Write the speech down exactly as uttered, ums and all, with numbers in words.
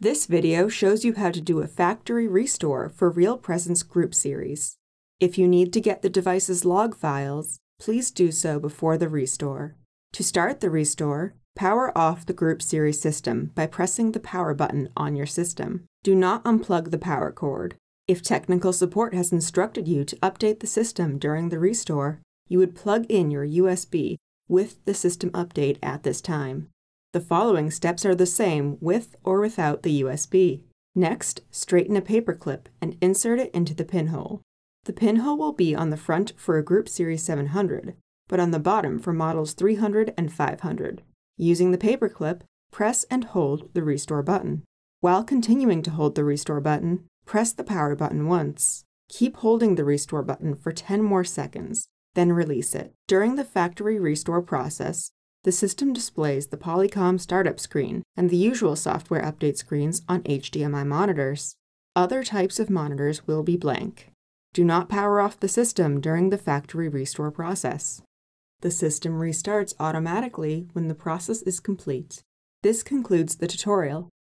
This video shows you how to do a factory restore for Real Presence Group Series. If you need to get the device's log files, please do so before the restore. To start the restore, power off the Group Series system by pressing the power button on your system. Do not unplug the power cord. If technical support has instructed you to update the system during the restore, you would plug in your U S B with the system update at this time. The following steps are the same with or without the U S B. Next, straighten a paper clip and insert it into the pinhole. The pinhole will be on the front for a Group Series seven hundred, but on the bottom for models three hundred and five hundred. Using the paper clip, press and hold the restore button. While continuing to hold the restore button, press the power button once. Keep holding the restore button for ten more seconds, then release it. During the factory restore process, the system displays the Polycom startup screen and the usual software update screens on H D M I monitors. Other types of monitors will be blank. Do not power off the system during the factory restore process. The system restarts automatically when the process is complete. This concludes the tutorial.